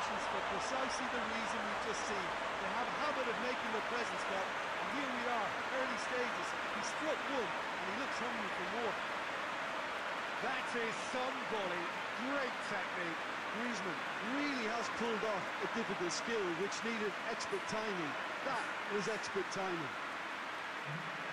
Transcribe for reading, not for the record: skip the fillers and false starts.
situations for precisely the reason we've just seen. They have a habit of making their presence felt, and here we are, early stages. He struck one, and he looks hungry for more. That is some volley, great technique. Griezmann really has pulled off a difficult skill which needed expert timing. That was expert timing.